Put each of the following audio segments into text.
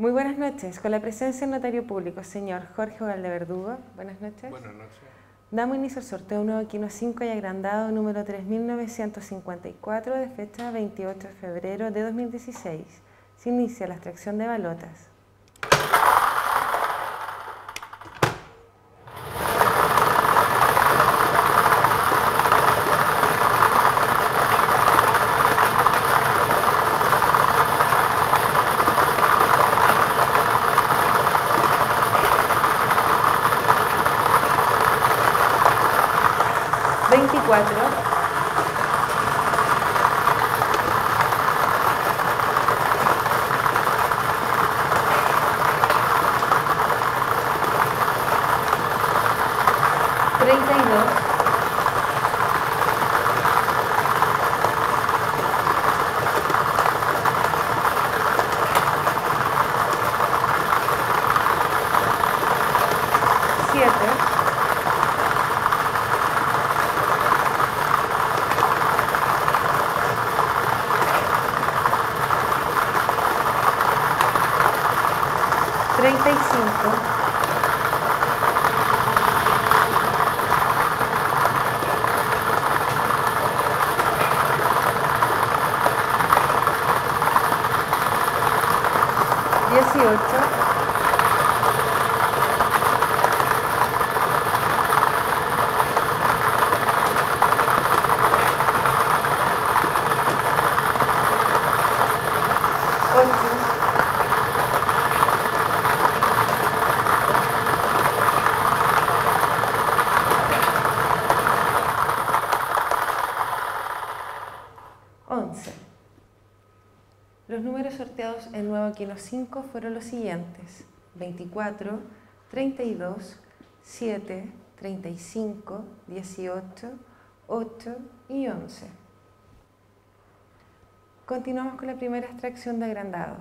Muy buenas noches. Con la presencia del notario público, señor Jorge Valdeverdugo. Buenas noches. Buenas noches. Damos inicio al sorteo nuevo Quino 5 y agrandado número 3954 de fecha 28 de febrero de 2016. Se inicia la extracción de balotas. Los números sorteados en nuevo Quino 5 fueron los siguientes: 24, 32, 7, 35, 18, 8 y 11. Continuamos con la primera extracción de agrandado.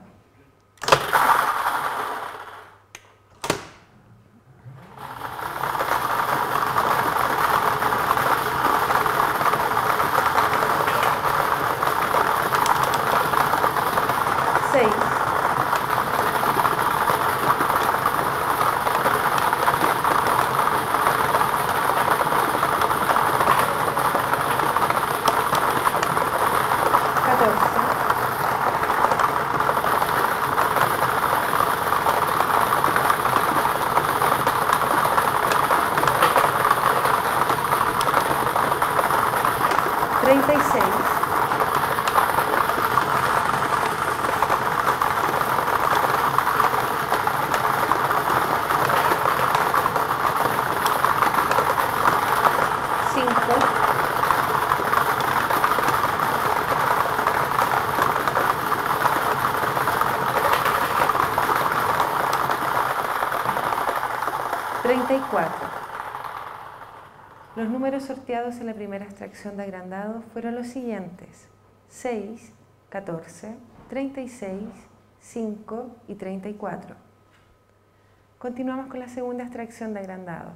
Los números sorteados en la primera extracción de agrandado fueron los siguientes: 6, 14, 36, 5 y 34. Continuamos con la segunda extracción de agrandado.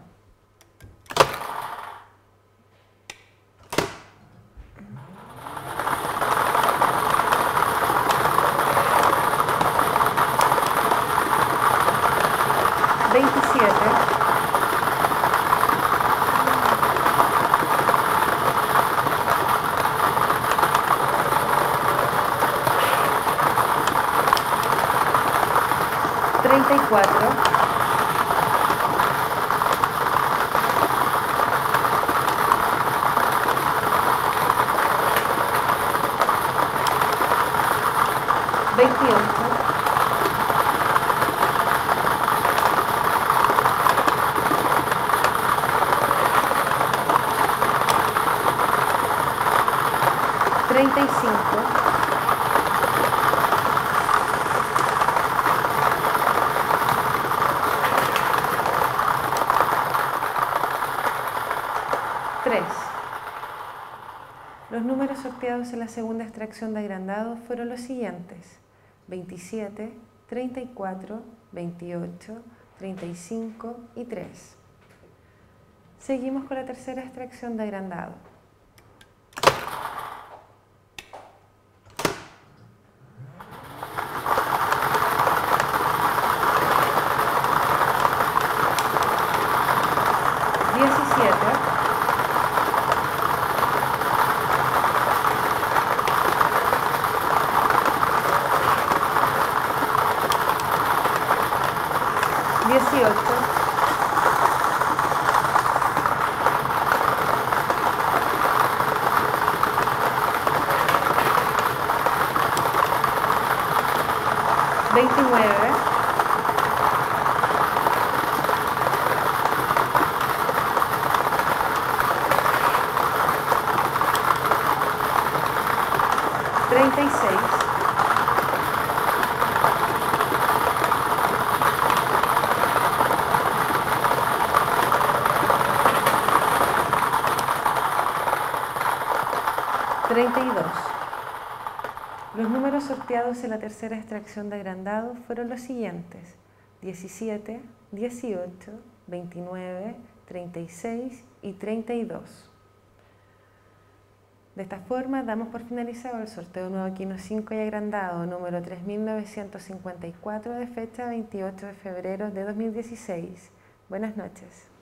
Los números sorteados en la segunda extracción de agrandado fueron los siguientes: 27, 34, 28, 35 y 3. Seguimos con la tercera extracción de agrandado. 18, 29, 36, 32. Los números sorteados en la tercera extracción de agrandado fueron los siguientes: 17, 18, 29, 36 y 32. De esta forma damos por finalizado el sorteo nuevo Kino 5 y agrandado número 3954 de fecha 28 de febrero de 2016. Buenas noches.